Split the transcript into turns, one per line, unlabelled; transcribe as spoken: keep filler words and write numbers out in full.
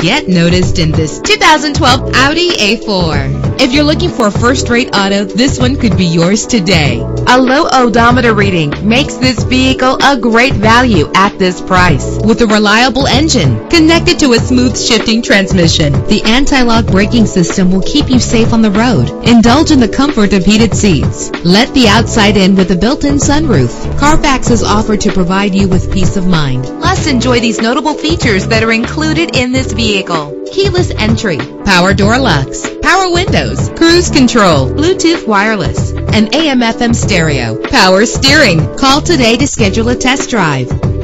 get noticed in this two thousand twelve Audi A four. If you're looking for a first-rate auto, this one could be yours today. A low odometer reading makes this vehicle a great value at this price. With a reliable engine connected to a smooth shifting transmission, the anti-lock braking system will keep you safe on the road. Indulge in the comfort of heated seats. Let the outside in with a built-in sunroof. Carfax is offered to provide you with peace of mind. Plus, enjoy these notable features that are included in this vehicle: keyless entry, power door locks, power windows, cruise control, Bluetooth wireless, and A M F M stereo, power steering. Call today to schedule a test drive.